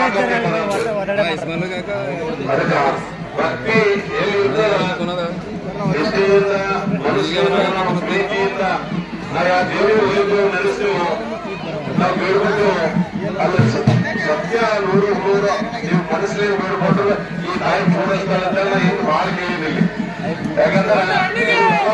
ಭಕ್ತಿ ಎಲ್ಲಿ ಪ್ರೀತಿಯಿಂದ ಆಯಾ ದೇವರು ನಡೆಸ್ತೇವೆ. ನಾವು ಬೇಡ್ಬಿಟ್ಟು ಅಲ್ಲ ಸತ್ಯ ನೂರು ನೀವು ಮನಸ್ಸಲ್ಲಿ ಬೇಡ್ಕೊಂಡ್ರೆ ಈ ತಾಯಿ ಪೂರೈಸ್ತಾರೆ ಅಂತ ಏನು ಭಾಳ ಕೇಳಿದಿಲ್ಲ. ಯಾಕಂದ್ರೆ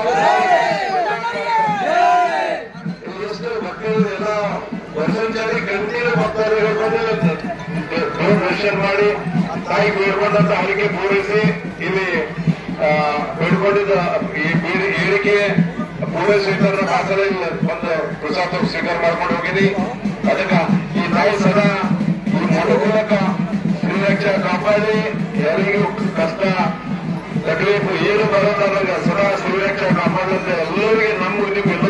ಎಷ್ಟು ಮಕ್ಕಳು ಎಲ್ಲ ವರ್ಷಾಚಾರಿ ಕಂಟಿನ್ಯೂ ಬರ್ತಾರೆ ಹೇಳ್ಕೊಂಡು ದರ್ಶನ ಮಾಡಿ ತಾಯಿ ಬೇಡ್ಕೊಂಡಂತ ಹರಿಕೆ ಪೂರೈಸಿ ಇಲ್ಲಿ ಬೇಡ್ಕೊಂಡಿದ್ದ ಏಳಿಕೆ ಪೂರೈಸಿದ ಮಾತ್ರ ಒಂದು ಪ್ರಸಾದ ಸ್ವೀಕಾರ ಮಾಡ್ಕೊಂಡು ಹೋಗಿನಿ. ಅದಕ್ಕೆ ಈ ತಾಯಿ ಸದಾ ಈ ಮನುಕುಲಕ ಶ್ರೀರಕ್ಷ ಕಾಪಾಡಿ ಯಾರಿಗೂ ಕಷ್ಟ ತಕಲೀಫು ಏನು ಬರೋದಾಗ ಸದಾ ಶ್ರೀರಕ್ಷ ಕಾಪಾಡುತ್ತೆ ಎಲ್ಲರಿಗೆ ನಮ್ಮ